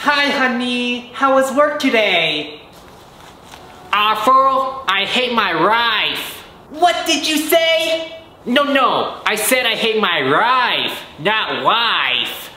Hi, honey. How was work today? Awful. I hate my life. What did you say? No, I said I hate my life, not wife.